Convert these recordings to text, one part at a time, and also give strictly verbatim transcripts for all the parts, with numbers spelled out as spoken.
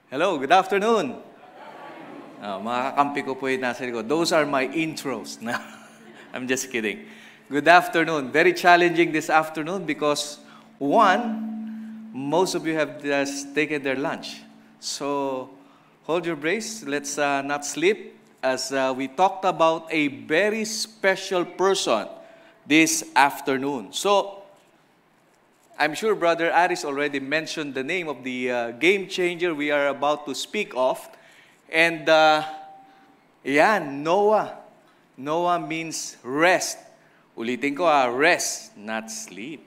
Hello, good afternoon. Uh, mga kakampi ko po yung nasa likod. Those are my intros. No, I'm just kidding. Good afternoon. Very challenging this afternoon because, one, most of you have just taken their lunch. So, hold your brace. Let's uh, not sleep as uh, we talked about a very special person this afternoon. So, I'm sure Brother Aris already mentioned the name of the uh, game changer we are about to speak of. And, uh, yeah, Noah. Noah means rest. Ulitin ko ah, rest, not sleep.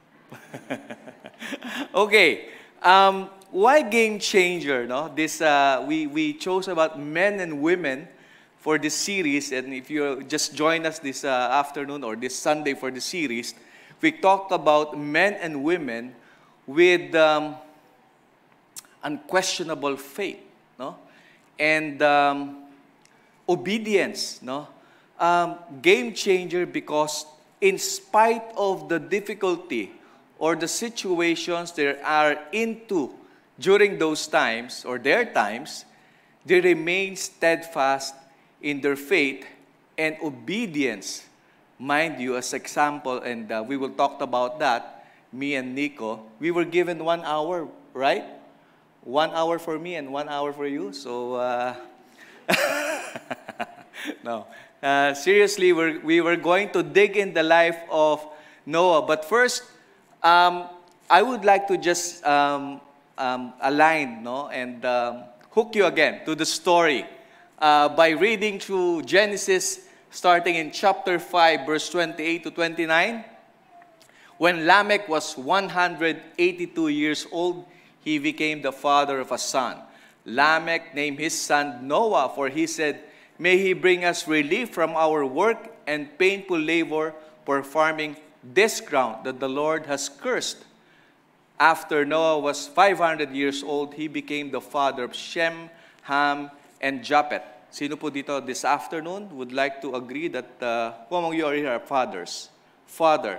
Okay, um, why game changer? No, this uh, we we chose about men and women for this series, and if you just join us this uh, afternoon or this Sunday for the series, we talked about men and women with um, unquestionable faith, no, and um, obedience, no. Um, game changer because in spite of the difficulty or the situations they are into during those times or their times, they remain steadfast in their faith and obedience. Mind you, as example, and uh, we will talk about that, me and Nico, we were given one hour, right? One hour for me and one hour for you. So, uh, no. Uh, seriously, we're, we were going to dig in the life of Noah. But first, um, I would like to just um, um, align no, and um, hook you again to the story uh, by reading through Genesis, starting in chapter five, verse twenty-eight to twenty-nine. When Lamech was one hundred eighty-two years old, he became the father of a son. Lamech named his son Noah, for he said, "May he bring us relief from our work and painful labor for farming this ground that the Lord has cursed." After Noah was five hundred years old, he became the father of Shem, Ham, and Japheth. Sino po dito this afternoon would like to agree that uh, who among you are here are fathers? Father.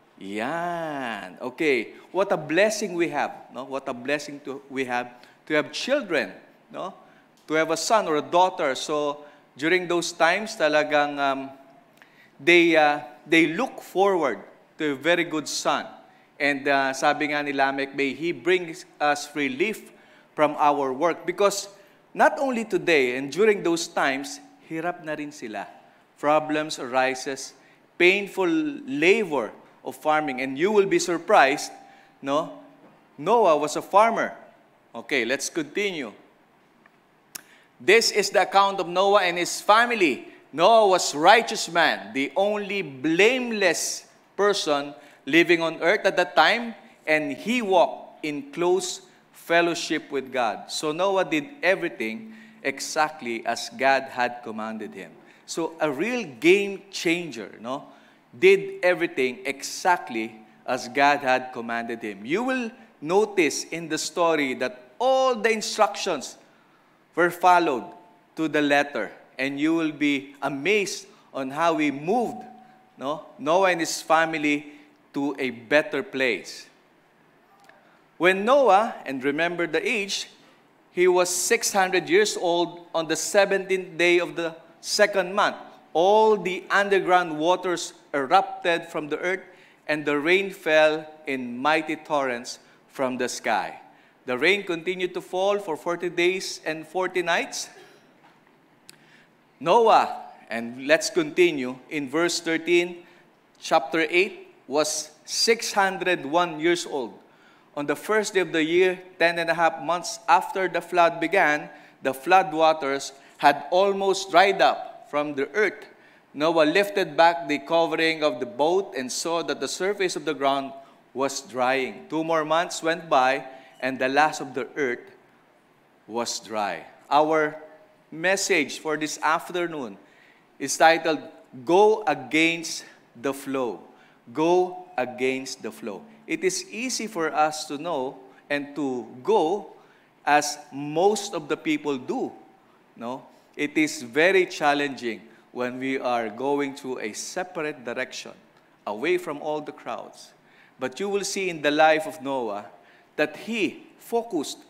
Yan. Okay. What a blessing we have. No? What a blessing to, we have to have children. No? To have a son or a daughter. So, during those times, talagang um, they, uh, they look forward to a very good son. And uh, sabi nga ni Lamech, may he bring us relief from our work. Because not only today and during those times, hirap na rin sila. Problems arises, painful labor of farming. And you will be surprised, no? Noah was a farmer. Okay, let's continue. This is the account of Noah and his family. Noah was a righteous man, the only blameless person living on earth at that time, and he walked in close fellowship with God. So Noah did everything exactly as God had commanded him. So a real game changer, no? Did everything exactly as God had commanded him. You will notice in the story that all the instructions were followed to the letter, and you will be amazed on how he moved, no, Noah and his family to a better place. When Noah, and remember the age, he was six hundred years old on the seventeenth day of the second month. All the underground waters erupted from the earth, and the rain fell in mighty torrents from the sky. The rain continued to fall for forty days and forty nights. Noah, and let's continue, in verse thirteen, chapter eight, was six hundred one years old. On the first day of the year, ten and a half months after the flood began, the flood waters had almost dried up from the earth. Noah lifted back the covering of the boat and saw that the surface of the ground was drying. Two more months went by, and the last of the earth was dry. Our message for this afternoon is titled, Go Against the Flow. Go against the flow. It is easy for us to know and to go as most of the people do. No? It is very challenging when we are going through a separate direction, away from all the crowds. But you will see in the life of Noah that he focused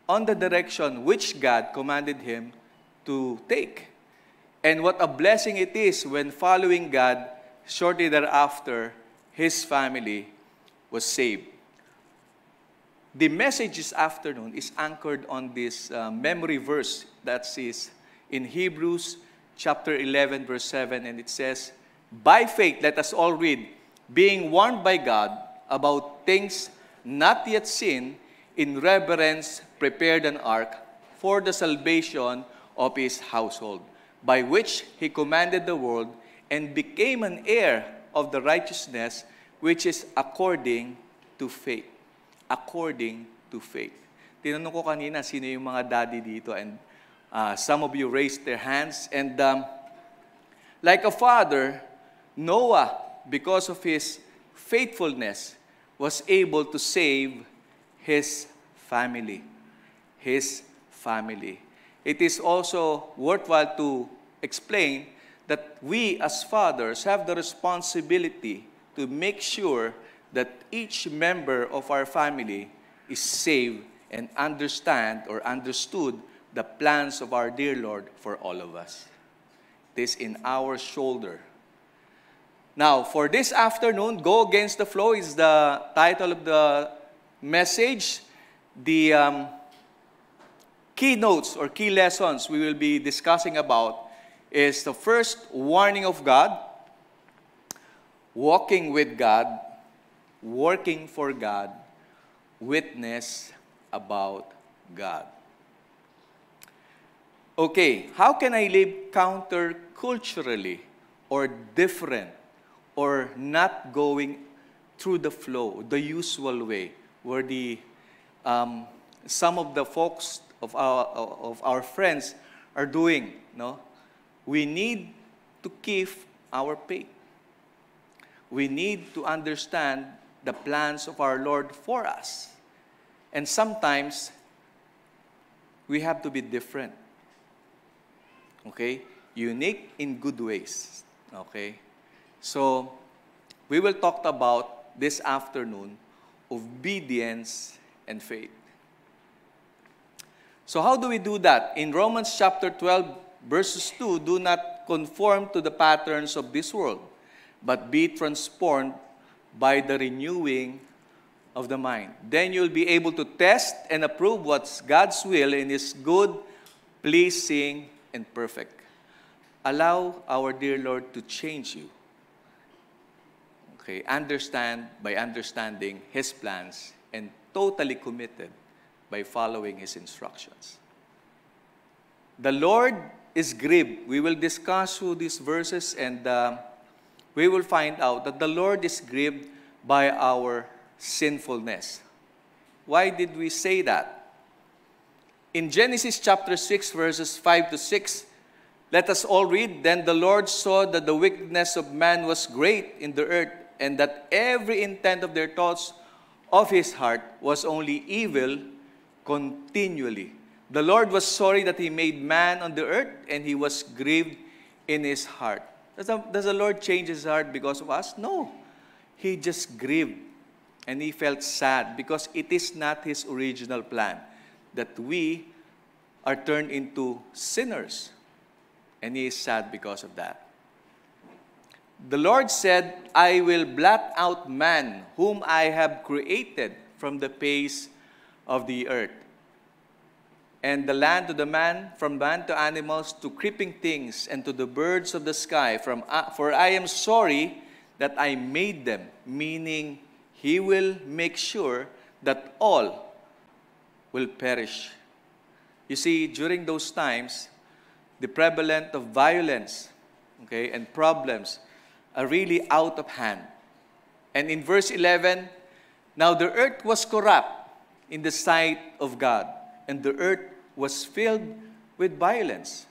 on the direction which God commanded him to take. And what a blessing it is when following God, shortly thereafter, his family was saved. The message this afternoon is anchored on this uh, memory verse that is in Hebrews chapter eleven, verse seven, and it says, "By faith, let us all read, being warned by God about things not yet seen, in reverence prepared an ark for the salvation of his household, by which he commanded the world and became an heir of the righteousness which is according to faith." According to faith. Tinanong ko kanina, sino yung mga daddy dito? And uh, some of you raised their hands. And um, like a father, Noah, because of his faithfulness, was able to save his family. His family. It is also worthwhile to explain that we as fathers have the responsibility to make sure that each member of our family is saved and understand or understood the plans of our dear Lord for all of us. It is in our shoulder. Now, for this afternoon, Go Against the Flow is the title of the message. The um, keynotes or key lessons we will be discussing about is the first, warning of God, walking with God, working for God, witness about God. Okay, how can I live counterculturally or different or not going through the flow, the usual way, where the um, some of the folks of our of our friends are doing? No, we need to keep our faith. We need to understand the plans of our Lord for us. And sometimes, we have to be different. Okay? Unique in good ways. Okay? So, we will talk about this afternoon obedience and faith. So how do we do that? In Romans chapter twelve, verses two, do not conform to the patterns of this world, but be transformed by the renewing of the mind. Then you'll be able to test and approve what's God's will and His good, pleasing, and perfect. Allow our dear Lord to change you. Okay, understand by understanding His plans and totally committed by following His instructions. The Lord is grieved. We will discuss through these verses and uh, we will find out that the Lord is grieved by our sinfulness. Why did we say that? In Genesis chapter six, verses five to six, let us all read, "Then the Lord saw that the wickedness of man was great in the earth, and that every intent of their thoughts of his heart was only evil continually. The Lord was sorry that He made man on the earth, and He was grieved in His heart." Does the, does the Lord change His heart because of us? No. He just grieved, and He felt sad because it is not His original plan that we are turned into sinners. And He is sad because of that. The Lord said, "I will blot out man, whom I have created from the face of the earth, and the land to the man, from man to animals, to creeping things, and to the birds of the sky. From, uh, for I am sorry that I made them," meaning He will make sure that all will perish. You see, during those times, the prevalence of violence, okay, and problems are really out of hand. And in verse eleven, "Now the earth was corrupt in the sight of God, and the earth was filled with violence.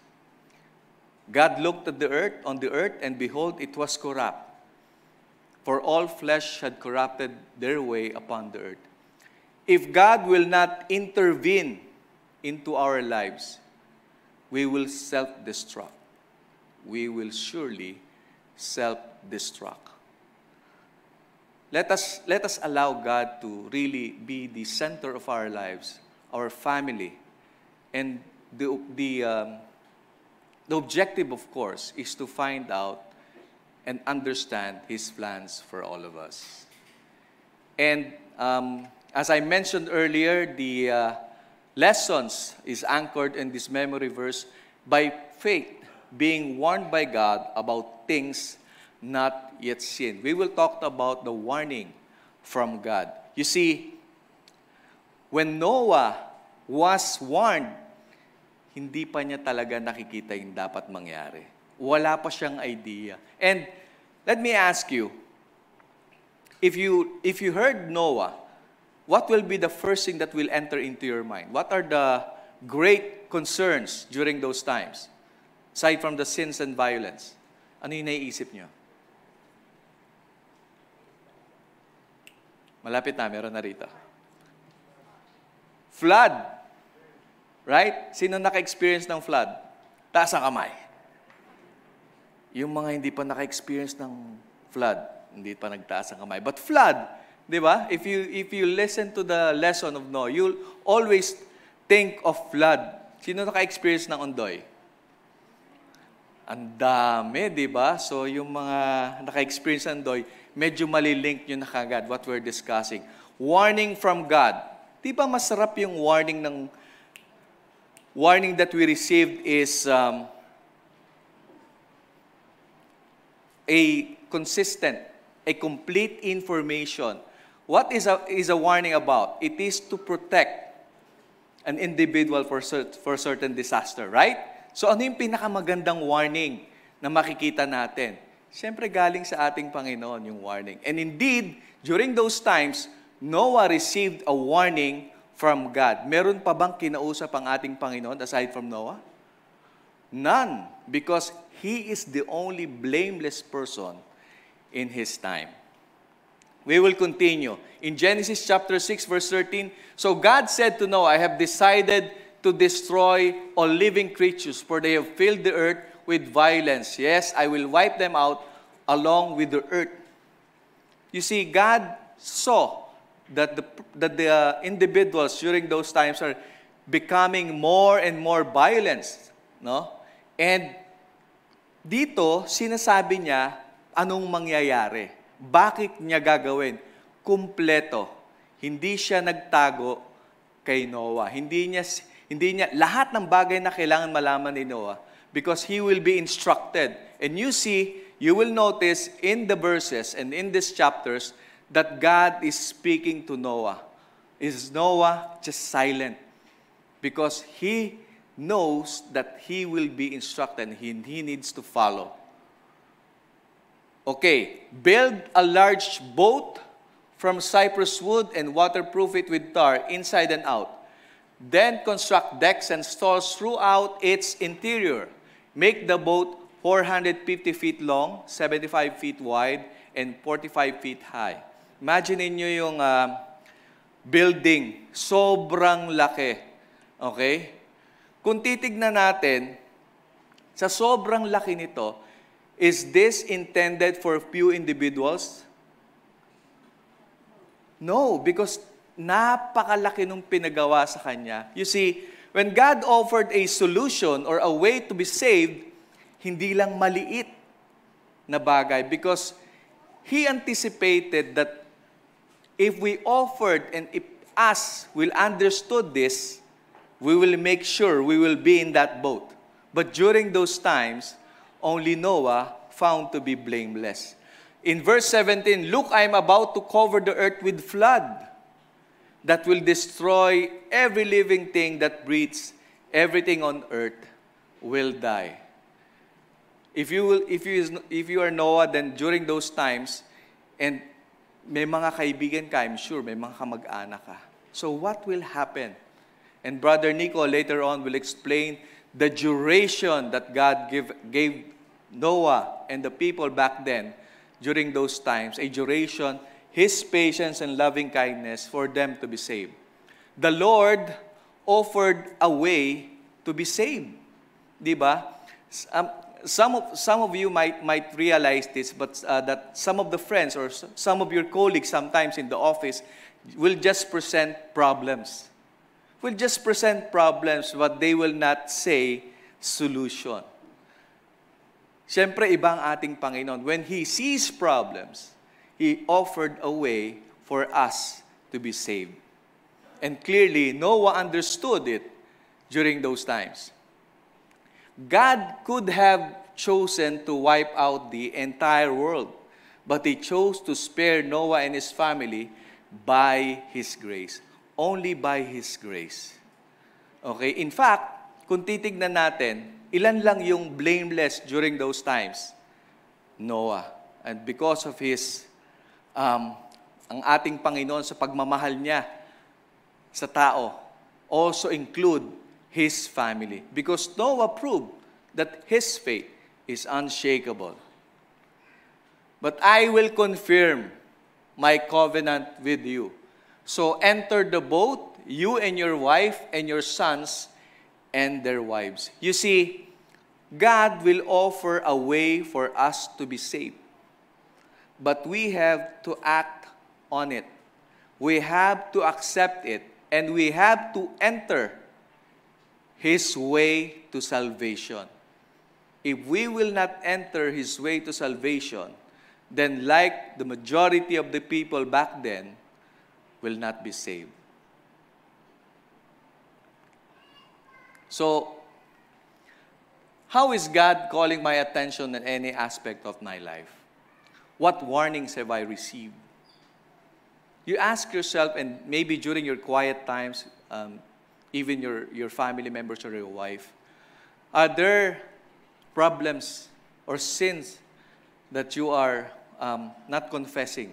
God looked at the earth, on the earth, and behold, it was corrupt. For all flesh had corrupted their way upon the earth." If God will not intervene into our lives, we will self-destruct. We will surely self-destruct. Let us, let us allow God to really be the center of our lives our family. And the, the, um, the objective, of course, is to find out and understand His plans for all of us. And um, as I mentioned earlier, the uh, lessons is anchored in this memory verse by faith, being warned by God about things not yet seen. We will talk about the warning from God. You see, when Noah was warned, hindi pa niya talaga nakikita yung dapat mangyari. Wala pa siyang idea. And let me ask you, if you if you heard Noah, what will be the first thing that will enter into your mind? What are the great concerns during those times? Aside from the sins and violence, ano yung naiisip niyo? Malapit na, meron na rito. Flood. Right? Sino naka-experience ng flood? Taas ang kamay. Yung mga hindi pa naka-experience ng flood, hindi pa nagtaas ang kamay. But flood, di ba? If you, if you listen to the lesson of Noah, you'll always think of flood. Sino naka-experience ng ondoy? Ang dami, di ba? So yung mga naka-experience ng ondoy, medyo malilink nyo na kagad what we're discussing. Warning from God. Di ba masarap yung warning ng warning that we received is um, a consistent, a complete information. What is a, is a warning about? It is to protect an individual for, cert, for certain disaster, right? So ano yung pinakamagandang warning na makikita natin? Siyempre galing sa ating Panginoon yung warning. And indeed, during those times, Noah received a warning from God. Meron pa bang kinausap ang ating Panginoon aside from Noah? None. Because he is the only blameless person in his time. We will continue. In Genesis chapter six, verse thirteen, so God said to Noah, I have decided to destroy all living creatures, for they have filled the earth with violence. Yes, I will wipe them out along with the earth. You see, God saw that the, that the uh, individuals during those times are becoming more and more violent. No? And dito, sinasabi niya, anong mangyayari? Bakit niya gagawin? Kumpleto. Hindi siya nagtago kay Noah. Hindi niya, hindi niya, lahat ng bagay na kailangan malaman ni Noah, because he will be instructed. And you see, you will notice in the verses and in these chapters that God is speaking to Noah. Is Noah just silent? Because he knows that he will be instructed and he, he needs to follow. Okay, build a large boat from cypress wood and waterproof it with tar inside and out. Then construct decks and stalls throughout its interior. Make the boat four hundred fifty feet long, seventy-five feet wide, and forty-five feet high. Imagine niyo yung uh, building, sobrang laki. Okay? Kung titignan natin, sa sobrang laki nito, is this intended for few individuals? No, because napakalaki nung pinagawa sa kanya. You see, when God offered a solution or a way to be saved, hindi lang maliit na bagay, because He anticipated that if we offered and if us will understood this, we will make sure we will be in that boat. But during those times, only Noah found to be blameless. In verse seventeen, look, I am about to cover the earth with flood that will destroy every living thing that breathes. Everything on earth will die. If you will, if you if you are Noah, then during those times, and may mga kaibigan ka, I'm sure may mga kamag-anak ka. So what will happen? And Brother Nico later on will explain the duration that God give, gave Noah and the people back then during those times, a duration, His patience and loving kindness for them to be saved. The Lord offered a way to be saved. Diba? Um, some of some of you might might realize this, but uh, that some of the friends or some of your colleagues sometimes in the office will just present problems. will just present problems, but they will not say solution. Siyempre, iba ang ating Panginoon. When He sees problems, He offered a way for us to be saved. And clearly, Noah understood it during those times. God could have chosen to wipe out the entire world, but He chose to spare Noah and his family by His grace. Only by His grace. Okay? In fact, kung titignan natin, ilan lang yung blameless during those times? Noah. And because of his, um, ang ating Panginoon sa pagmamahal niya sa tao, also include his family. Because Noah proved that his faith is unshakable. But I will confirm my covenant with you. So enter the boat, you and your wife and your sons and their wives. You see, God will offer a way for us to be saved. But we have to act on it. We have to accept it. And we have to enter His way to salvation. If we will not enter His way to salvation, then like the majority of the people back then, will not be saved. So, how is God calling my attention in any aspect of my life? What warnings have I received? You ask yourself, and maybe during your quiet times, um, even your, your family members or your wife, are there problems or sins that you are um, not confessing?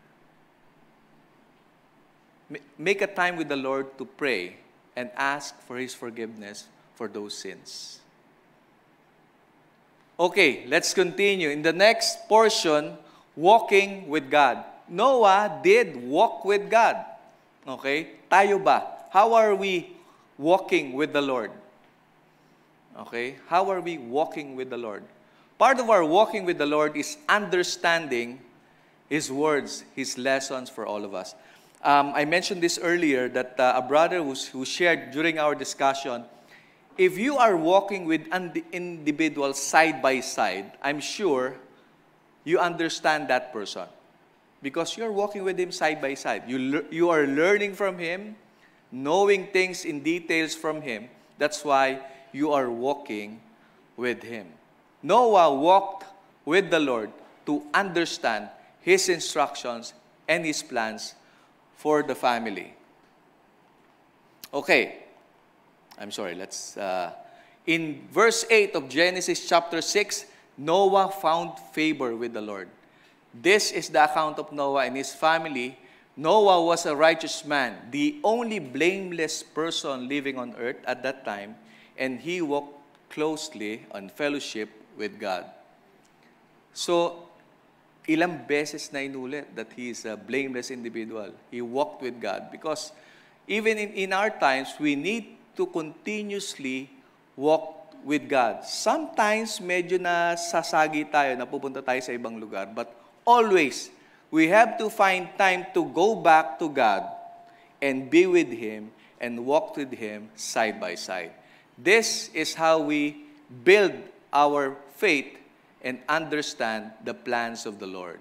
Make a time with the Lord to pray and ask for His forgiveness for those sins. Okay, let's continue. In the next portion, walking with God. Noah did walk with God. Okay? Tayo ba? How are we walking with the Lord? Okay? How are we walking with the Lord? Part of our walking with the Lord is understanding His words, His lessons for all of us. Um, I mentioned this earlier that uh, a brother who, who shared during our discussion, if you are walking with an individual side by side, I'm sure you understand that person. Because you're walking with him side by side. You, you are learning from him, knowing things in details from him. That's why you are walking with him. Noah walked with the Lord to understand His instructions and His plans for the family. Okay. I'm sorry, let's... Uh, in verse eight of Genesis chapter six, Noah found favor with the Lord. This is the account of Noah and his family. Noah was a righteous man, the only blameless person living on earth at that time, and he walked closely on fellowship with God. So, ilang beses na inulit that he is a blameless individual. He walked with God because even in, in our times, we need to continuously walk with God. Sometimes, medyo na sasagi tayo, napupunta tayo sa ibang lugar, but always, we have to find time to go back to God and be with Him and walk with Him side by side. This is how we build our faith and understand the plans of the Lord.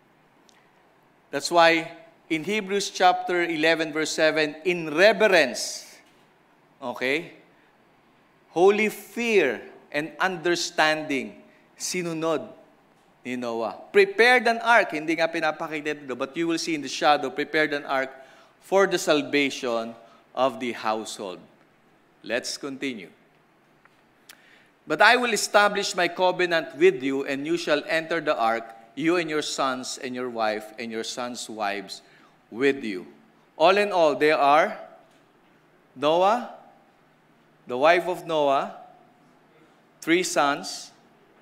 That's why in Hebrews chapter eleven, verse seven, in reverence, okay, holy fear and understanding, sinunod ni Noah. Prepared an ark, hindi nga pinapakita dito, but you will see in the shadow, prepared an ark for the salvation of the household. Let's continue. But I will establish my covenant with you, and you shall enter the ark, you and your sons and your wife and your sons' wives with you. All in all, there are Noah, the wife of Noah, three sons,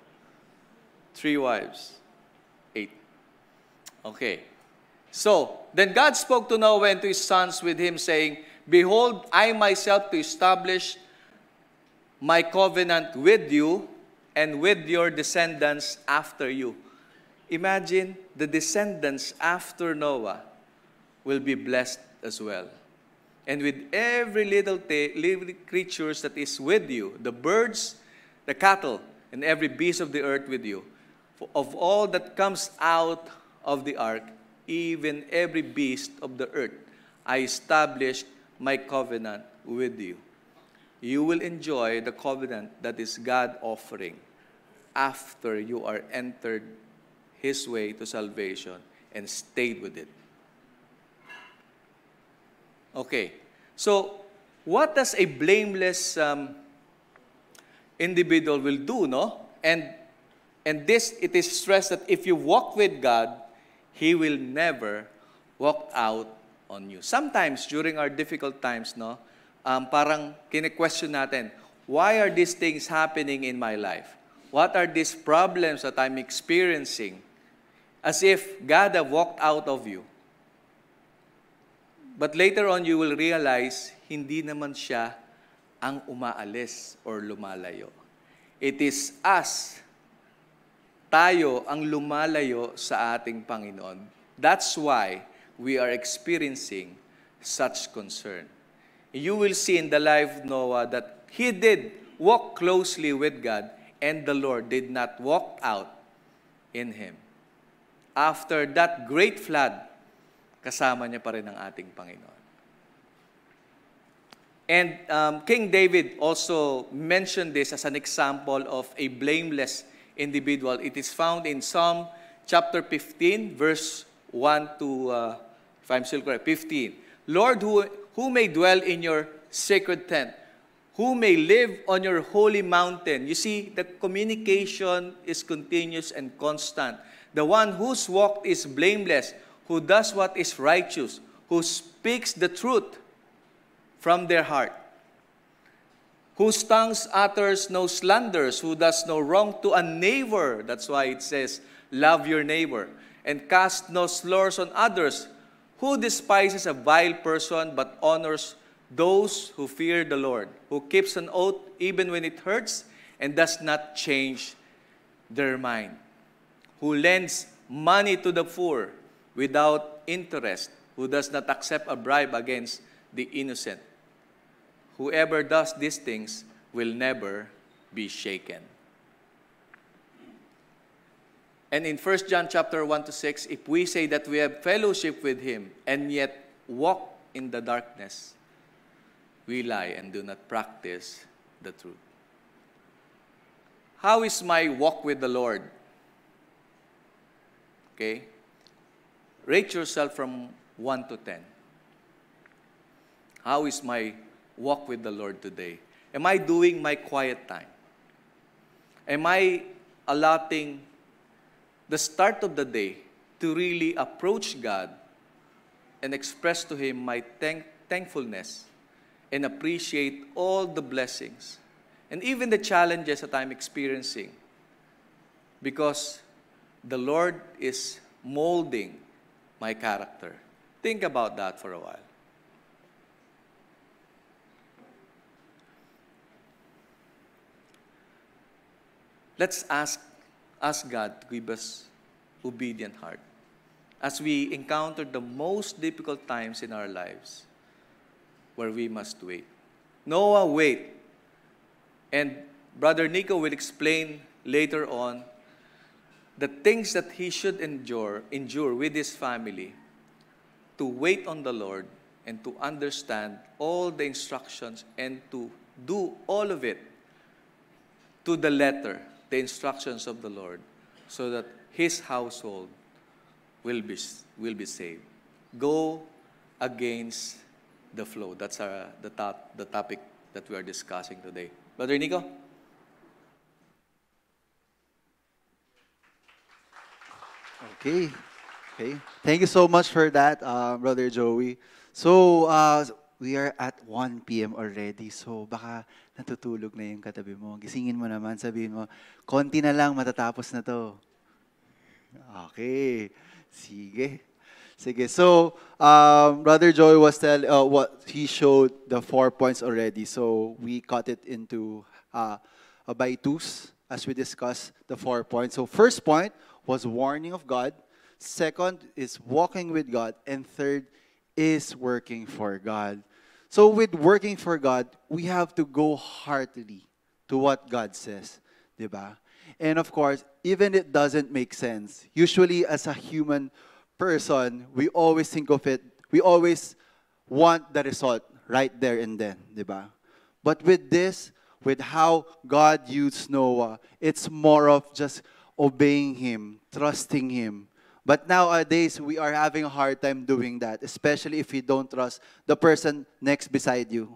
three wives. Eight. Okay. So, then God spoke to Noah and to his sons with him, saying, Behold, I myself to establish my covenant with you and with your descendants after you. Imagine, the descendants after Noah will be blessed as well. and with every little ta- living creatures that is with you, the birds, the cattle, and every beast of the earth with you. For of all that comes out of the ark, even every beast of the earth, I established my covenant with you. You will enjoy the covenant that is God offering after you are entered His way to salvation and stayed with it. Okay, so what does a blameless um, individual will do, no? And and this, it is stressed that if you walk with God, He will never walk out on you. Sometimes during our difficult times, no, um, parang kine-question natin, why are these things happening in my life? What are these problems that I'm experiencing? As if God have walked out of you. But later on, you will realize, hindi naman siya ang umaalis or lumalayo. It is us, tayo ang lumalayo sa ating Panginoon. That's why we are experiencing such concern. You will see in the life of Noah that he did walk closely with God, and the Lord did not walk out in him. After that great flood, kasama niya pa rin ang ating Panginoon. And um, King David also mentioned this as an example of a blameless individual. It is found in Psalm chapter fifteen, verse one to, uh, if I'm still correct, fifteen. Lord, who, who may dwell in your sacred tent? Who may live on your holy mountain? You see, the communication is continuous and constant. The one whose walk is blameless, who does what is righteous, who speaks the truth from their heart, whose tongues utters no slanders, who does no wrong to a neighbor. That's why it says, love your neighbor, and cast no slurs on others, who despises a vile person but honors those who fear the Lord, who keeps an oath even when it hurts and does not change their mind, who lends money to the poor without interest, who does not accept a bribe against the innocent. Whoever does these things will never be shaken. And in First John chapter one to six, if we say that we have fellowship with Him and yet walk in the darkness, we lie and do not practice the truth. How is my walk with the Lord? Okay? Rate yourself from one to ten. How is my walk with the Lord today? Am I doing my quiet time? Am I allotting the start of the day to really approach God and express to Him my thank thankfulness and appreciate all the blessings and even the challenges that I'm experiencing? Because the Lord is molding my character. Think about that for a while. Let's ask, ask God to give us obedient heart as we encounter the most difficult times in our lives where we must wait. Noah, wait. And Brother Nico will explain later on the things that he should endure, endure with his family to wait on the Lord and to understand all the instructions and to do all of it to the letter, the instructions of the Lord, so that his household will be, will be saved. Go against the flow. That's our, the, top, the topic that we are discussing today. Brother Nico? Okay. Okay. Thank you so much for that, uh, Brother Joey. So, uh, we are at one p m already. So, baka natutulog na yung katabi mo. Gisingin mo naman, sabihin mo, konti na lang, matatapos na to. Okay. Sige. Sige. So, um, Brother Joey was tell, uh, what he showed the four points already. So, we cut it into uh, uh, by twos as we discuss the four points. So, first point was warning of God. Second is walking with God. And third is working for God. So with working for God, we have to go heartily to what God says, diba? And of course, even it doesn't make sense. Usually as a human person, we always think of it, we always want the result right there and then, diba? But with this, with how God used Noah, it's more of just obeying Him, trusting Him. But nowadays, we are having a hard time doing that, especially if you don't trust the person next beside you.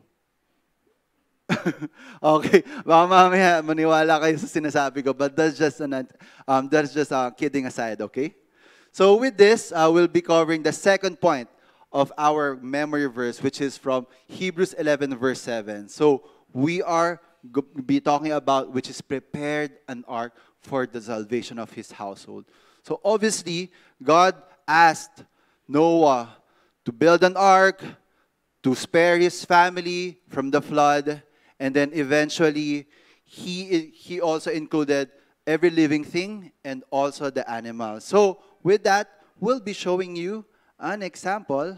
Okay, baka mamaya maniwala kayo sa sinasabi ko, but that's just, an, um, that's just uh, kidding aside, okay? So with this, uh, we'll be covering the second point of our memory verse, which is from Hebrews eleven, verse seven. So we are go- be talking about, which is prepared an ark for the salvation of his household. So obviously, God asked Noah to build an ark, to spare his family from the flood, and then eventually, he, he also included every living thing and also the animals. So with that, we'll be showing you an example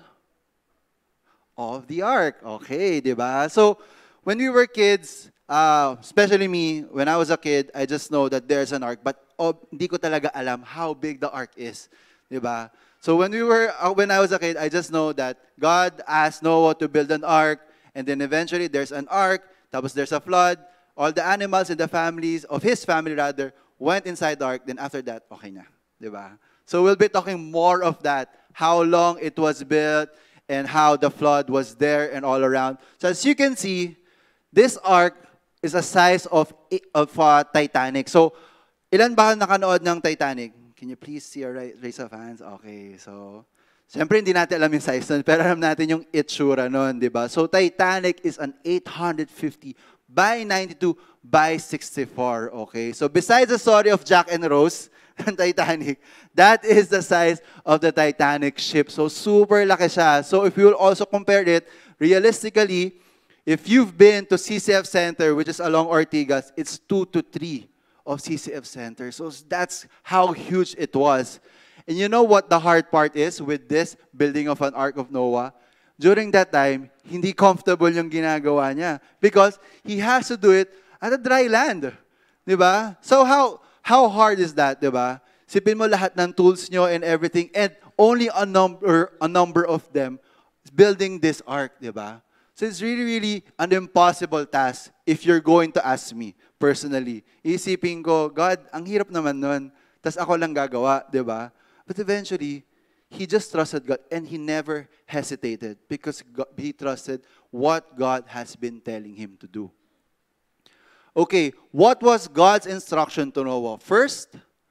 of the ark. Okay, diba? So when we were kids, uh, especially me, when I was a kid, I just know that there's an ark, but oh, hindi ko talaga alam how big the ark is, diba? So when we were, uh, when I was a kid, I just know that God asked Noah to build an ark, and then eventually there's an ark, tapos there's a flood, all the animals in the families, of his family rather, went inside the ark, then after that, okay na, diba? So we'll be talking more of that, how long it was built, and how the flood was there and all around. So as you can see, this ark is a size of, of uh, Titanic. So, ilan ba nakanood ng Titanic? Can you please see a raise of hands? Okay, so, siyempre hindi natin alam yung size nun, pero alam natin yung itsura nun, di ba? So, Titanic is an eight hundred fifty by ninety-two by sixty-four, okay? So, besides the story of Jack and Rose, ng Titanic, that is the size of the Titanic ship. So, super laki siya. So, if you will also compare it, realistically, if you've been to C C F Center, which is along Ortigas, it's two to three of C C F Center. So that's how huge it was. And you know what the hard part is with this building of an Ark of Noah? During that time, hindi comfortable yung ginagawa niya because he has to do it at a dry land. Diba? So how how hard is that, diba? Sipin mo lahat ng tools nyo and everything and only a number a number of them building this ark, diba? So it's really, really an impossible task if you're going to ask me personally. Isipin ko, God, ang hirap naman nun. Tas ako lang gagawa, di ba? But eventually, he just trusted God and he never hesitated because God, he trusted what God has been telling him to do. Okay, what was God's instruction to Noah? First,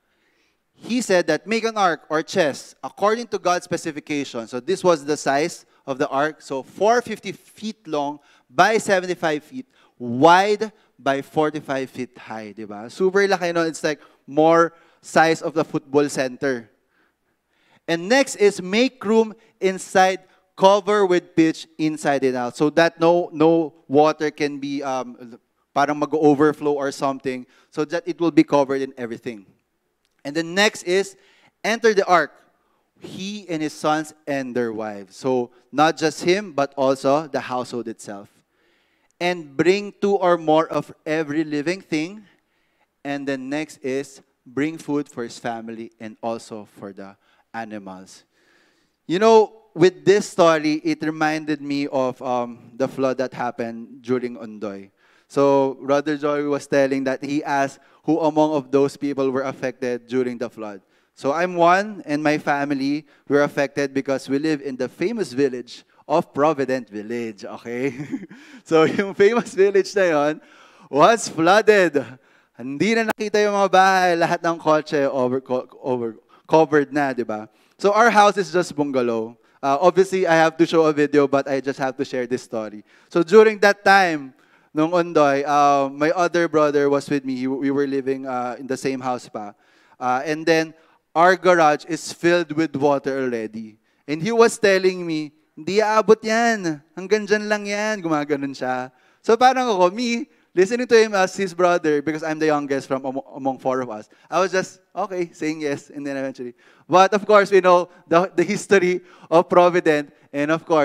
he said that make an ark or chest according to God's specification. So this was the size of the ark. So four hundred fifty feet long by seventy-five feet wide by forty-five feet high, di ba? Super laki, no? It's like more size of the football center. And next is make room inside, cover with pitch inside and out so that no no water can be um, parang mag-overflow or something so that it will be covered in everything. And then next is enter the ark, he and his sons and their wives. So not just him, but also the household itself. And bring two or more of every living thing. And then next is bring food for his family and also for the animals. You know, with this story, it reminded me of um, the flood that happened during Ondoy. So Brother Joey was telling that he asked who among of those people were affected during the flood. So I'm one, and my family were affected because we live in the famous village of Provident Village, okay? So yung famous village na yon was flooded. Hindi na nakita yung mga bahay, lahat ng kotse over, over, covered na, di ba? So our house is just bungalow. Uh, obviously, I have to show a video, but I just have to share this story. So during that time, nung Ondoy, uh, my other brother was with me. He, we were living uh, in the same house pa. Uh, and then, our garage is filled with water already. And he was telling me, hindi aabot yan. Hanggang dyan lang yan. Gumaganon siya. So parang ako, me, listening to him as his brother, because I'm the youngest from among, among four of us, I was just, okay, saying yes, and then eventually. But of course, we know the, the history of Provident, and of course,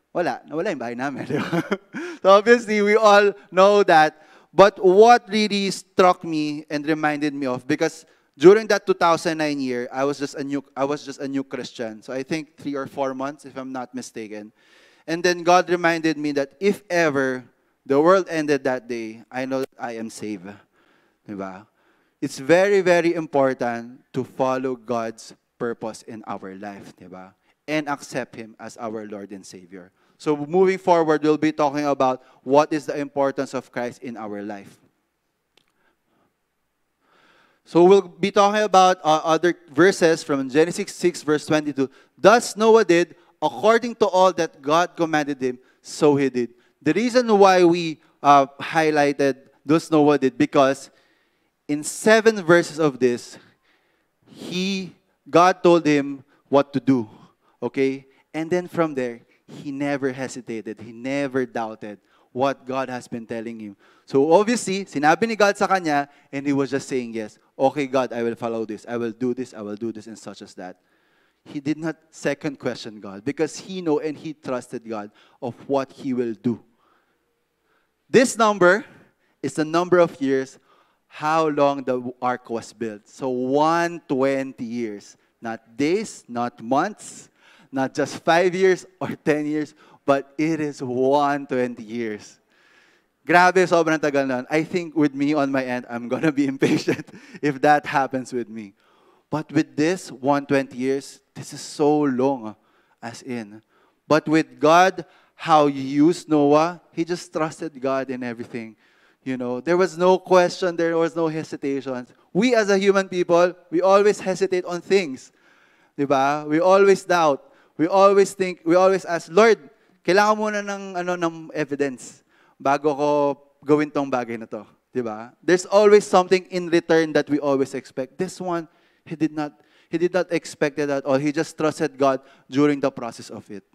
Wala. Nawala yung bahay namin. Di ba? So obviously, we all know that. But what really struck me and reminded me of, because during that two thousand nine year, I was just a new, I was just a new Christian. So I think three or four months, if I'm not mistaken. And then God reminded me that if ever the world ended that day, I know that I am saved. Diba? It's very, very important to follow God's purpose in our life, diba? And accept Him as our Lord and Savior. So moving forward, we'll be talking about what is the importance of Christ in our life. So we'll be talking about uh, other verses from Genesis six, verse twenty-two. Thus Noah did according to all that God commanded him, so he did. The reason why we uh, highlighted thus Noah did, because in seven verses of this, he, God told him what to do. Okay? And then from there, he never hesitated. He never doubted what God has been telling him. So obviously, sinabi ni God sa kanya, and he was just saying yes. Okay, God, I will follow this. I will do this. I will do this, and such as that. He did not second question God, because he know and he trusted God of what he will do. This number is the number of years how long the ark was built. So one hundred twenty years. Not days, not months, not just five years or ten years, but it is one hundred twenty years. Grabe, sobrang tagal nun. I think with me on my end, I'm gonna be impatient if that happens with me. But with this, one hundred twenty years, this is so long, as in. But with God, how He used Noah, he just trusted God in everything. You know, there was no question, there was no hesitation. We as a human people, we always hesitate on things. Diba? We always doubt. We always think, we always ask, Lord, kailangan muna ng, ano, ng evidence bago ko gawin tong bagay na to. Diba? There's always something in return that we always expect. This one, he did not, he did not expect it at all. He just trusted God during the process of it.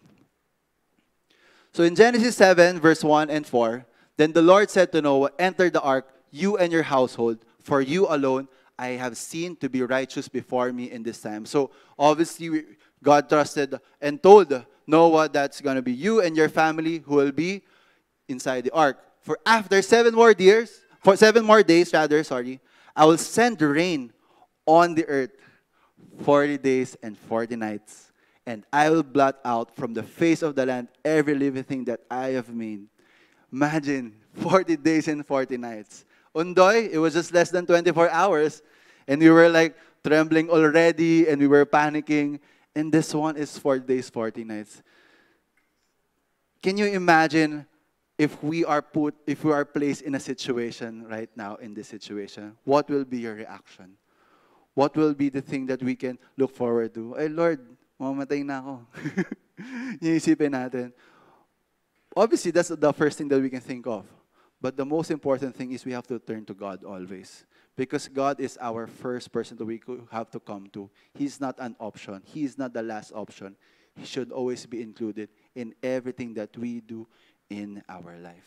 So in Genesis seven, verse one and four, then the Lord said to Noah, enter the ark, you and your household, for you alone I have seen to be righteous before me in this time. So obviously, we, God trusted and told Noah that's going to be you and your family who will be inside the ark. For after seven more years, for seven more days rather, sorry, I will send rain on the earth forty days and forty nights. And I will blot out from the face of the land every living thing that I have made. Imagine, forty days and forty nights. Undoy, it was just less than twenty-four hours. And we were like trembling already and we were panicking. And this one is forty days, forty nights. Can you imagine if we are put, if we are placed in a situation right now, in this situation, what will be your reaction? What will be the thing that we can look forward to? Ay, Lord, mamamatay na ako. Iisipin natin. Obviously, that's the first thing that we can think of. But the most important thing is we have to turn to God always. Because God is our first person that we have to come to. He's not an option. He is not the last option. He should always be included in everything that we do in our life.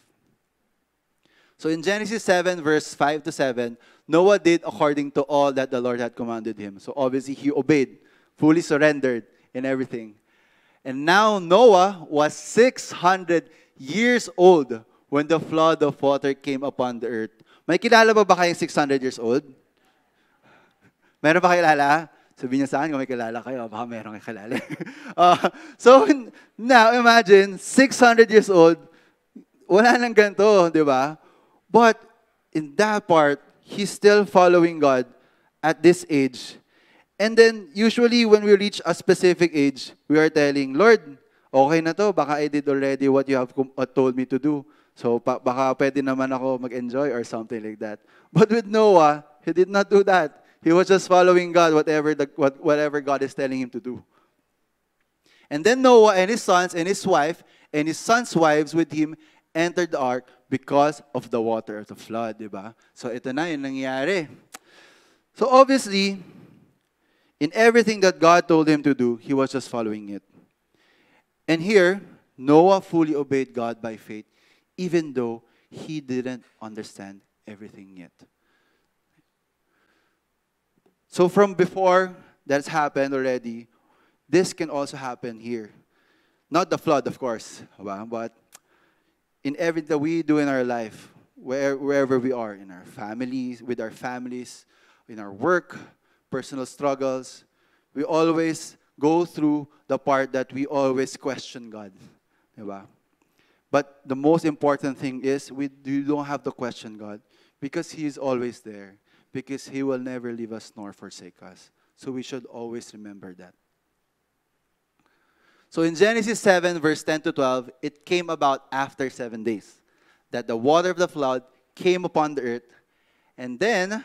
So in Genesis seven, verse five to seven, Noah did according to all that the Lord had commanded him. So obviously, he obeyed, fully surrendered in everything. And now Noah was six hundred years old when the flood of water came upon the earth. May kilala ba ba kayong six hundred years old? Meron ba kilala? Sabihin niyo sa akin kung may kilala kayo, baka meron kayo kilala. uh, so now imagine, six hundred years old, wala nang ganito, di ba? But in that part, he's still following God at this age. And then, usually, when we reach a specific age, we are telling, Lord, okay na to, baka I did already what you have told me to do. So, pa- baka pwede naman ako mag-enjoy or something like that. But with Noah, he did not do that. He was just following God, whatever, the, what, whatever God is telling him to do. And then Noah and his sons and his wife and his sons' wives with him entered the ark because of the water of the flood, di ba? So, ito na yung nangyari. So, obviously, in everything that God told him to do, he was just following it. And here, Noah fully obeyed God by faith, even though he didn't understand everything yet. So from before that's happened already, this can also happen here. Not the flood, of course, diba? But in everything that we do in our life, where, wherever we are, in our families, with our families, in our work, personal struggles, we always go through the part that we always question God. Diba? But the most important thing is we you don't have to question God because He is always there. Because He will never leave us nor forsake us. So we should always remember that. So in Genesis seven, verse ten to twelve, it came about after seven days that the water of the flood came upon the earth. And then,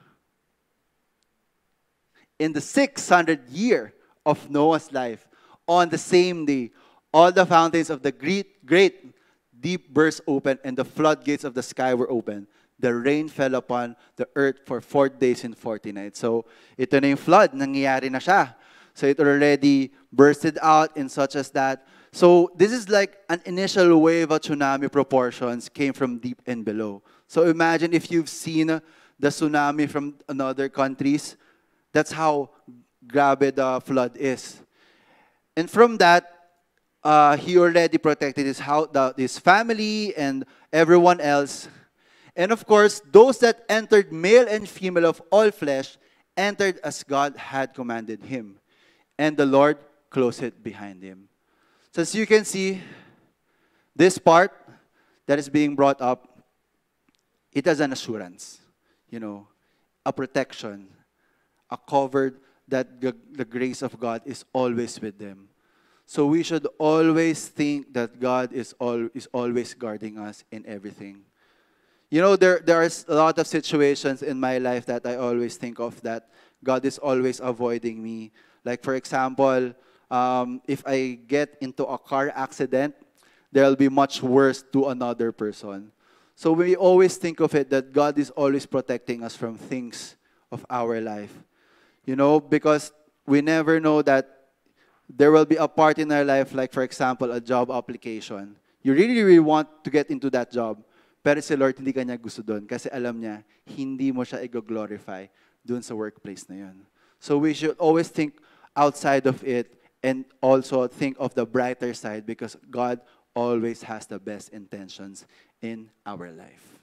in the six hundredth year of Noah's life, on the same day, all the fountains of the great, great deep burst open and the floodgates of the sky were open. The rain fell upon the earth for forty days and forty nights. So, ito na yung flood. Nangyayari na siya. So, it already bursted out in such as that. So, this is like an initial wave of tsunami proportions came from deep and below. So, imagine if you've seen the tsunami from other countries. That's how grabe the flood is. And from that, uh, he already protected his, house, the, his family and everyone else. And of course, those that entered, male and female of all flesh, entered as God had commanded him. And the Lord closed it behind him. So as you can see, this part that is being brought up, it has an assurance, you know, a protection, a covered that the, the grace of God is always with them. So we should always think that God is, all, is always guarding us in everything. You know, there, there are a lot of situations in my life that I always think of that God is always avoiding me. Like, for example, um, if I get into a car accident, there will be much worse to another person. So we always think of it that God is always protecting us from things of our life. You know, because we never know that there will be a part in our life, like, for example, a job application. You really, really want to get into that job. Pero si Lord, hindi kanya gusto doon. Kasi alam niya, hindi mo siya i-glorify doon sa workplace na yun. So we should always think outside of it and also think of the brighter side because God always has the best intentions in our life.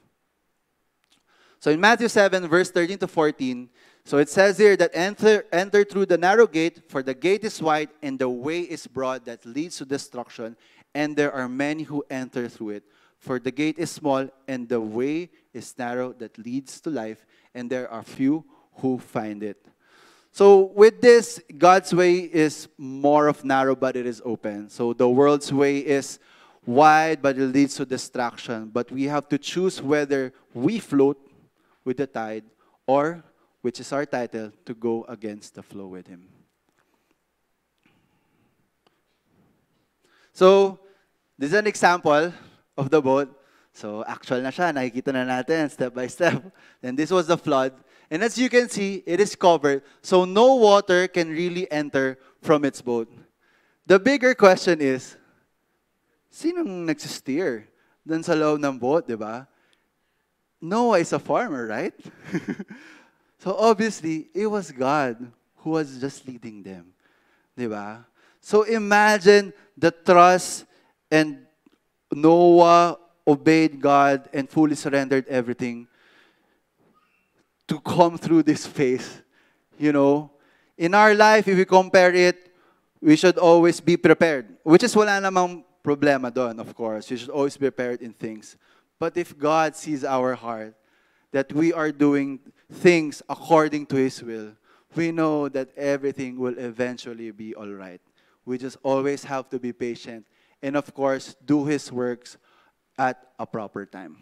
So in Matthew seven, verse thirteen to fourteen, so it says here that enter, enter through the narrow gate, for the gate is wide and the way is broad that leads to destruction, and there are many who enter through it. For the gate is small and the way is narrow that leads to life, and there are few who find it. So with this, God's way is more of narrow, but it is open. So the world's way is wide, but it leads to destruction. But we have to choose whether we float with the tide or, which is our title, to go against the flow with Him. So this is an example of the boat. So actual na siya, nakikita na natin step by step. Then this was the flood. And as you can see, it is covered. So no water can really enter from its boat. The bigger question is, sinong nagsisteer dun sa loob ng boat, di ba? Noah is a farmer, right? So obviously, it was God who was just leading them. Di ba? So imagine the trust, and Noah obeyed God and fully surrendered everything to come through this phase. You know, in our life, if we compare it, we should always be prepared. Which is wala namang problema doon, of course. We should always be prepared in things. But if God sees our heart, that we are doing things according to His will, we know that everything will eventually be all right. We just always have to be patient and, of course, do His works at a proper time.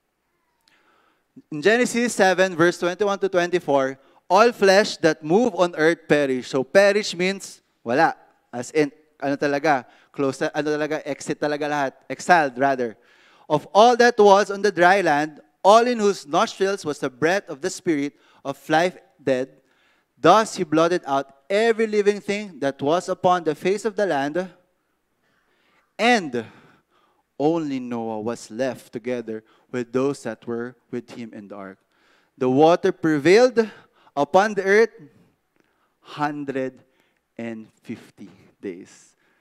In Genesis seven, verse twenty-one to twenty-four, all flesh that move on earth perish. So perish means wala. As in, ano talaga, close, ano talaga, exit talaga lahat. Exiled, rather. Of all that was on the dry land, all in whose nostrils was the breath of the Spirit of life dead, thus He blotted out every living thing that was upon the face of the land, and only Noah was left together with those that were with him in the ark. The water prevailed upon the earth one hundred fifty days.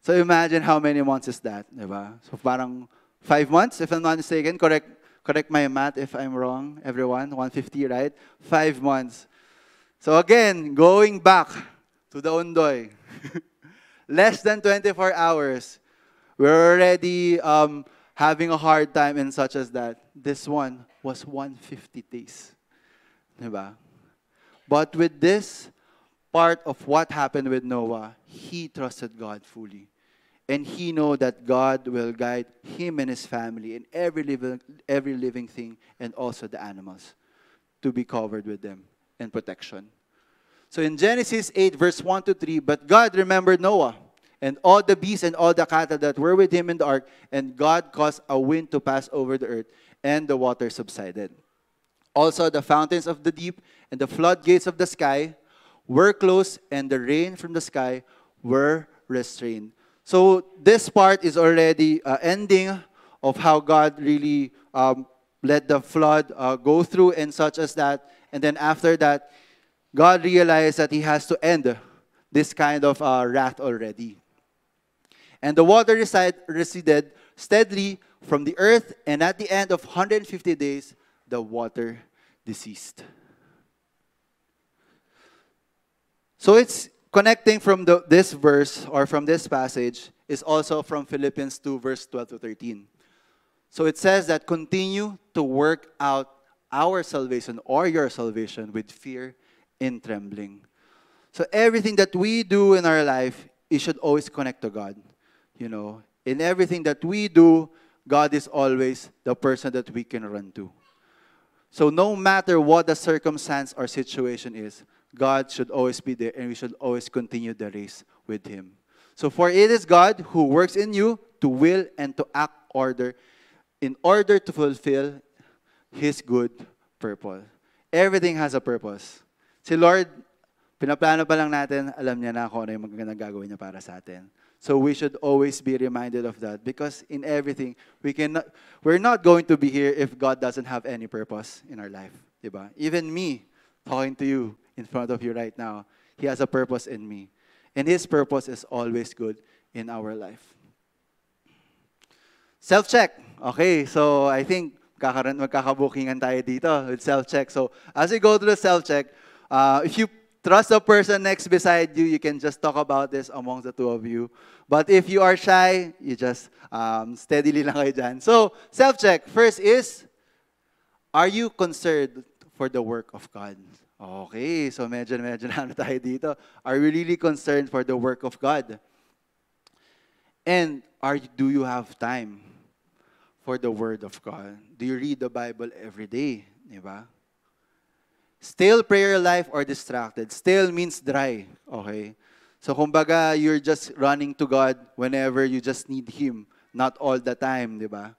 So imagine how many months is that, di ba? So parang five months, if I'm not mistaken. Correct, correct my math if I'm wrong, everyone. one hundred fifty, right? Five months. So again, going back to the Ondoy. Less than twenty-four hours. We're already um, having a hard time and such as that. This one was one hundred fifty days. Diba? But with this part of what happened with Noah, he trusted God fully. And he know that God will guide him and his family and every living, every living thing and also the animals to be covered with them and protection. So in Genesis eight, verse one to three, but God remembered Noah and all the beasts and all the cattle that were with him in the ark, and God caused a wind to pass over the earth, and the water subsided. Also the fountains of the deep and the floodgates of the sky were closed, and the rain from the sky were restrained. So this part is already uh, ending of how God really um, let the flood uh, go through and such as that. And then after that, God realized that he has to end this kind of uh, wrath already. And the water reside, receded steadily from the earth, and at the end of one hundred fifty days, the water deceased. So it's connecting from the, this verse or from this passage is also from Philippians two, verse twelve to thirteen. So it says that continue to work out our salvation or your salvation with fear and trembling. So everything that we do in our life, it should always connect to God. You know, in everything that we do, God is always the person that we can run to. So no matter what the circumstance or situation is, God should always be there, and we should always continue the race with him. So for it is God who works in you to will and to act order in order to fulfill his good purpose. Everything has a purpose. Si Lord, pinaplano pa lang natin, alam niya na kung ano yung magandang gagawin niya para sa atin. So we should always be reminded of that, because in everything, we cannot, we're not going to be here if God doesn't have any purpose in our life. Diba? Even me, talking to you in front of you right now, he has a purpose in me. And his purpose is always good in our life. Self-check. Okay, so I think kakaroon, magkakabukingan tayo dito with self-check. So as we go through the self-check, uh, if you trust the person next beside you, you can just talk about this amongst the two of you. But if you are shy, you just um, steadily lang kayo dyan. So, self-check. First is, are you concerned for the work of God? Okay, so medyo, medyo na ano tayo dito. Are you really concerned for the work of God? And are you, do you have time for the Word of God? Do you read the Bible every day? Diba? Still prayer life or distracted? Still means dry. Okay? So kumbaga, you're just running to God whenever you just need Him. Not all the time, di ba?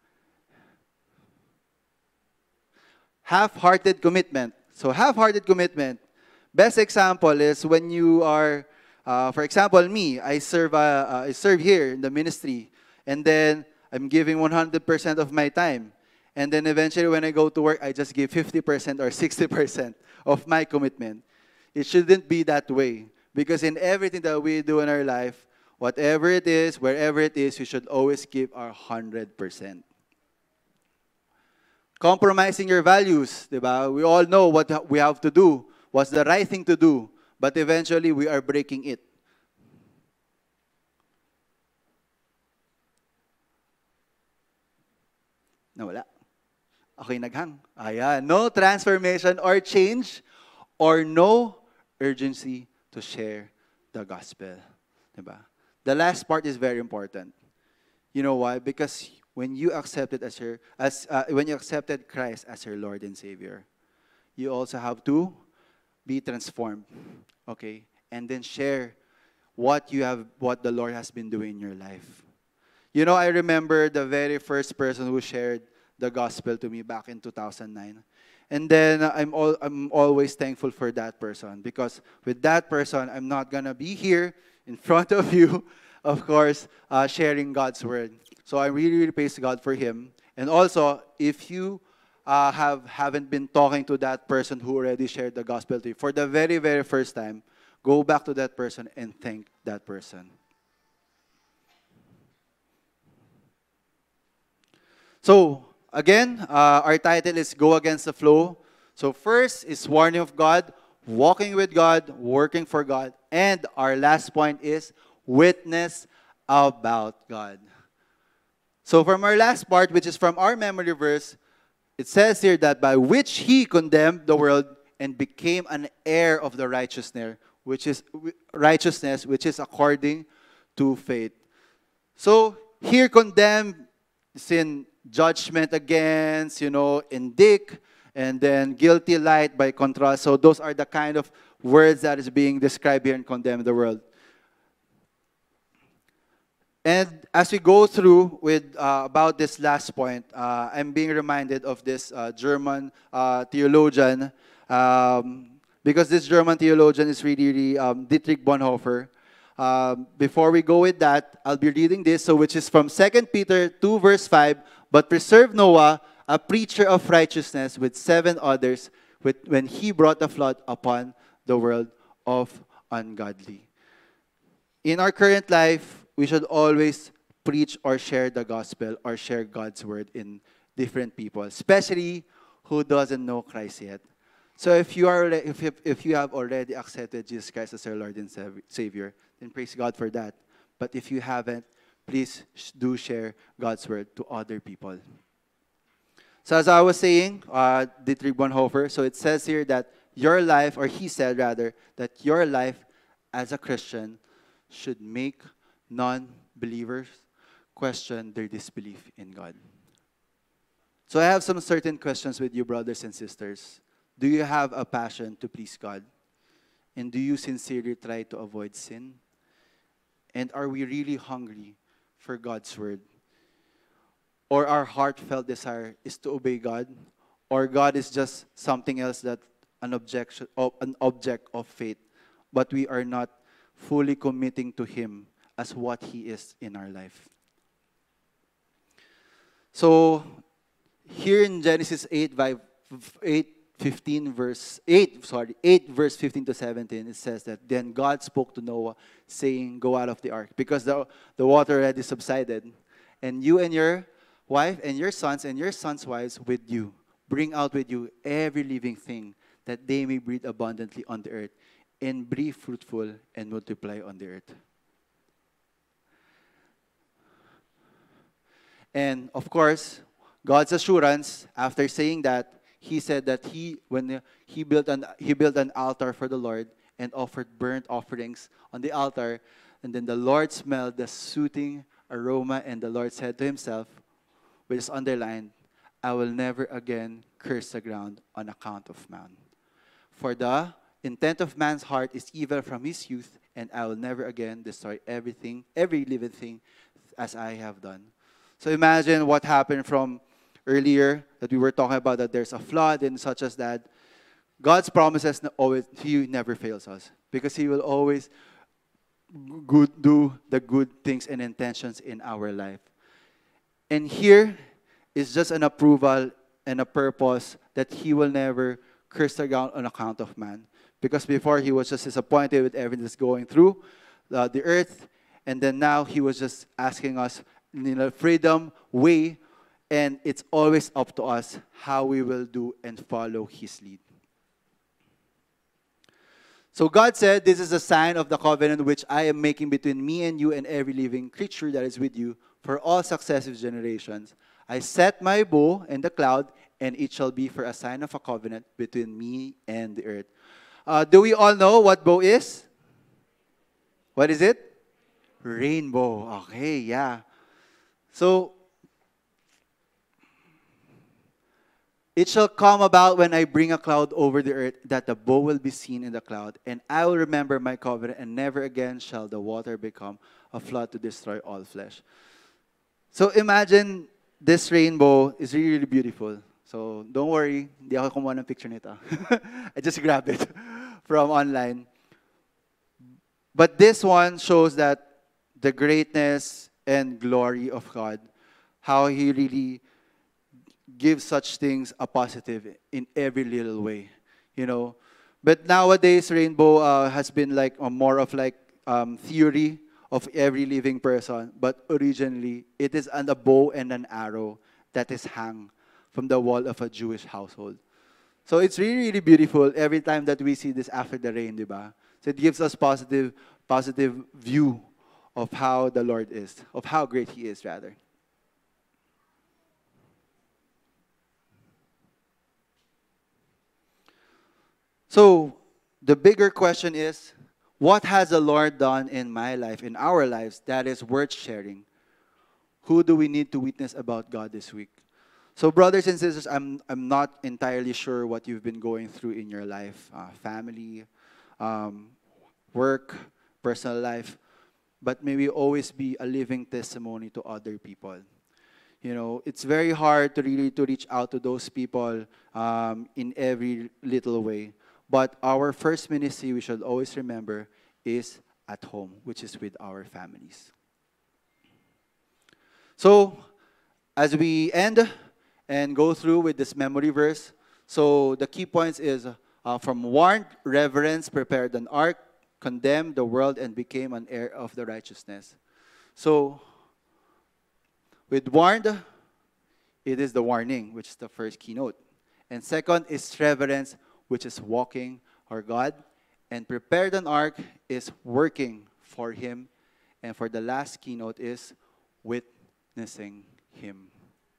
Half-hearted commitment. So half-hearted commitment. Best example is when you are, uh, for example, me, I serve, uh, uh, I serve here in the ministry. And then I'm giving one hundred percent of my time. And then eventually when I go to work, I just give fifty percent or sixty percent of my commitment. It shouldn't be that way. Because in everything that we do in our life, whatever it is, wherever it is, we should always give our one hundred percent. Compromising your values, diba? We all know what we have to do, what's the right thing to do, but eventually we are breaking it. Nawala. Okay, naghang. Ayan. No transformation or change or no urgency to share the gospel. Diba? The last part is very important. You know why? Because when you accepted as your as uh, when you accepted Christ as your Lord and Savior, you also have to be transformed. Okay? And then share what you have what the Lord has been doing in your life. You know, I remember the very first person who shared the gospel to me back in two thousand nine. And then uh, I'm, all, I'm always thankful for that person, because with that person, I'm not going to be here in front of you, of course, uh, sharing God's word. So I really, really praise God for him. And also, if you uh, have, haven't been talking to that person who already shared the gospel to you for the very, very first time, go back to that person and thank that person. So, again, uh, our title is Go Against the Flow. So, first is warning of God, walking with God, working for God. And our last point is witness about God. So, from our last part, which is from our memory verse, it says here that by which he condemned the world and became an heir of the righteousness, which is righteousness, which is according to faith. So, here condemn sin, judgment against, you know, indict, and then guilty light by contrast. So those are the kind of words that is being described here in condemn the world. And as we go through with uh, about this last point, uh, I'm being reminded of this uh, German uh, theologian, um, because this German theologian is really, really um, Dietrich Bonhoeffer. Um, before we go with that, I'll be reading this, so which is from Second Peter two, verse five. But preserve Noah, a preacher of righteousness, with seven others, with, when he brought the flood upon the world of ungodly. In our current life, we should always preach or share the gospel or share God's word in different people, especially who doesn't know Christ yet. So if you are, if you, if you have already accepted Jesus Christ as our Lord and Savior, then praise God for that. But if you haven't, please do share God's word to other people. So as I was saying, uh, Dietrich Bonhoeffer, so it says here that your life, or he said rather, that your life as a Christian should make non-believers question their disbelief in God. So I have some certain questions with you, brothers and sisters. Do you have a passion to please God? And do you sincerely try to avoid sin? And are we really hungry for God's word? Or our heartfelt desire is to obey God? Or God is just something else, that an objection, an object of faith, but we are not fully committing to Him as what He is in our life? So, here in Genesis eight, fifteen verse eight, sorry, eight verse fifteen to seventeen, it says that then God spoke to Noah, saying, "Go out of the ark, because the, the water already subsided, and you and your wife and your sons and your sons' wives with you. Bring out with you every living thing, that they may breed abundantly on the earth, and be fruitful and multiply on the earth." And of course, God's assurance after saying that, He said that he, when he built an he built an altar for the Lord and offered burnt offerings on the altar, and then the Lord smelled the soothing aroma, and the Lord said to Himself, which is underlined, "I will never again curse the ground on account of man. For the intent of man's heart is evil from his youth, and I will never again destroy everything, every living thing, as I have done." So imagine what happened from earlier, that we were talking about, that there's a flood and such as that. God's promises always, He never fails us, because He will always good, do the good things and intentions in our life. And here is just an approval and a purpose that He will never curse the ground on account of man. Because before, He was just disappointed with everything that's going through uh, the earth, and then now He was just asking us in a freedom way, and it's always up to us how we will do and follow His lead. So God said, "This is a sign of the covenant which I am making between me and you and every living creature that is with you for all successive generations. I set my bow in the cloud, and it shall be for a sign of a covenant between me and the earth." Uh, do we all know what bow is? What is it? Rainbow. Okay, yeah. So, "It shall come about when I bring a cloud over the earth, that the bow will be seen in the cloud, and I will remember my covenant, and never again shall the water become a flood to destroy all flesh." So imagine this rainbow is really, really beautiful. So don't worry, hindi ako kumuha ng picture nito. I just grabbed it from online. But this one shows that the greatness and glory of God, how He really give such things a positive in every little way, you know. But nowadays, rainbow uh, has been like a more of like um, theory of every living person. But originally, it is an, a bow and an arrow that is hung from the wall of a Jewish household. So it's really, really beautiful every time that we see this after the rain, di ba? So it gives us positive, positive view of how the Lord is, of how great He is, rather. So the bigger question is, what has the Lord done in my life, in our lives, that is worth sharing? Who do we need to witness about God this week? So brothers and sisters, I'm, I'm not entirely sure what you've been going through in your life, uh, family, um, work, personal life, but may we always be a living testimony to other people. You know, it's very hard to really to reach out to those people um, in every little way. But our first ministry, we should always remember, is at home, which is with our families. So, as we end and go through with this memory verse, so the key points is, uh, from warned, reverence, prepared an ark, condemned the world, and became an heir of the righteousness. So, with warned, it is the warning, which is the first keynote. And second is reverence, which is walking our God. And prepared an ark is working for Him. And for the last keynote is witnessing Him.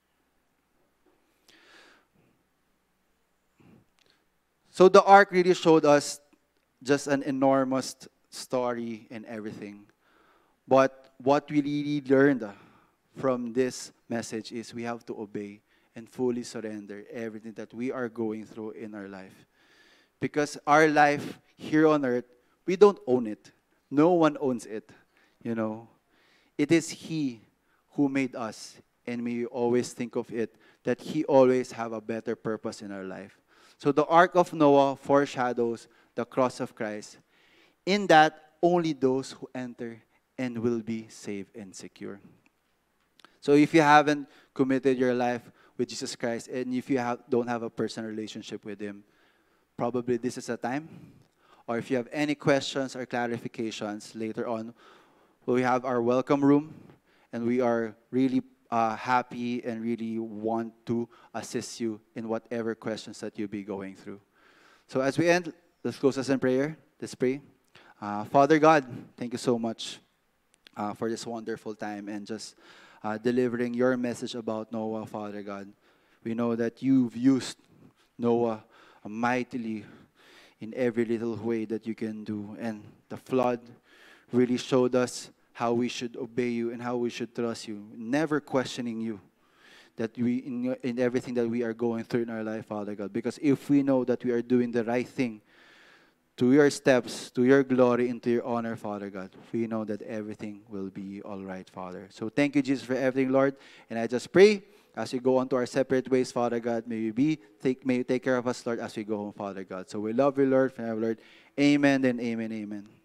So the ark really showed us just an enormous story and everything. But what we really learned from this message is we have to obey and fully surrender everything that we are going through in our life. Because our life here on earth, we don't own it. No one owns it, you know. It is He who made us, and we always think of it that He always have a better purpose in our life. So the Ark of Noah foreshadows the cross of Christ. In that, only those who enter and will be saved and secure. So if you haven't committed your life with Jesus Christ, and if you have, don't have a personal relationship with Him, probably this is a time. Or if you have any questions or clarifications later on, we have our welcome room, and we are really uh, happy and really want to assist you in whatever questions that you'll be going through. So as we end, let's close us in prayer. Let's pray. Uh, Father God, thank you so much uh, for this wonderful time and just uh, delivering your message about Noah, Father God. We know that you've used Noah mightily in every little way that you can do. And the flood really showed us how we should obey you and how we should trust you, never questioning you. That we, in, in everything that we are going through in our life, Father God. Because if we know that we are doing the right thing, to your steps, to your glory, and to your honor, Father God, we know that everything will be all right, Father. So thank you, Jesus, for everything, Lord. And I just pray, as we go on to our separate ways, Father God, may you be, take, may you take care of us, Lord, as we go home, Father God. So we love you, Lord, forever, Lord. Amen and amen, amen.